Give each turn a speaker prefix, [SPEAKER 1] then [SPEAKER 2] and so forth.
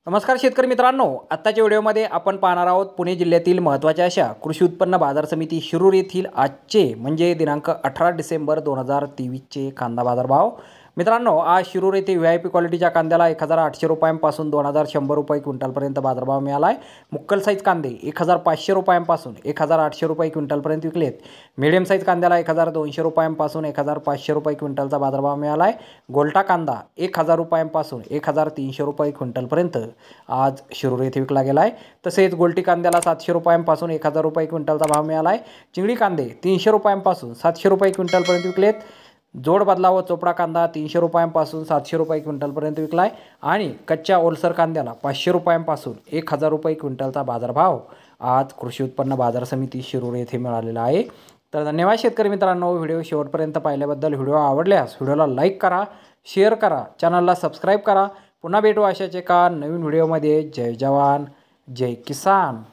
[SPEAKER 1] नमस्कार शेतकरी मित्रांनो, आत्ताच्या व्हिडिओमध्ये आपण पाहणार आहोत पुणे जिल्ह्यातील महत्त्वाच्या अशा कृषी उत्पन्न बाजार समिती शिरूर येथील आजचे म्हणजे दिनांक 18 डिसेंबर 2023चे कांदा बाजार भाव। मित्रांनो, आज शिरूर येथे व्हीआयपी क्वालिटीच्या कांद्याला 1800 रुपयांपासून 2100 रुपये क्विंटलपर्यंत बाजारभाव मिळाला आहे। मुक्कल साईज कांदे 1500 रुपयांपासून 1800 रुपये क्विंटलपर्यंत विकलेत। मीडियम साईज कांद्याला 1200 रुपयांपासून 1500 रुपये क्विंटलचा बाजारभाव मिळाला आहे। गोल्टा कांदा 1000 रुपयांपासून 1300 रुपये क्विंटलपर्यंत आज शिरूर येथे विकला गेला आहे। तसेच गोल्टी कांद्याला 700 रुपयांपासून 1000 रुपये क्विंटलचा भाव मिळाला आहे। चिंगडी कांदे 300 रुपयांपासून 700 रुपये क्विंटलपर्यंत विकलेत। जोड बदला व चोपडा कांदा 300 रुपयांपासून 700 रुपये क्विंटलपर्यंत विकला आहे आणि कच्च्या ओलसर कांद्याला 500 रुपयांपासून 1000 रुपये क्विंटलचा बाजारभाव आज कृषी उत्पन्न बाजार समिती शिरूर येथे मिळालेला आहे। तर धन्यवाद शेतकरी मित्रांनो, व्हिडिओ शेवटपर्यंत पाहिल्याबद्दल। व्हिडिओ आवडल्यास व्हिडिओला लाईक करा, शेअर करा, चॅनलला सबस्क्राईब करा। पुन्हा भेटू अशाच एका नवीन व्हिडिओमध्ये। जय जवान जय किसान।